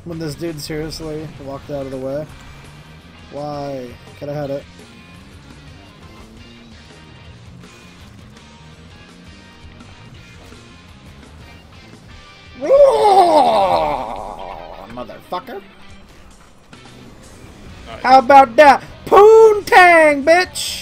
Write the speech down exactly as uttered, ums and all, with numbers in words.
When this dude seriously walked out of the way. Why? Could have had it. Motherfucker. Nice. How about that? Poontang, bitch!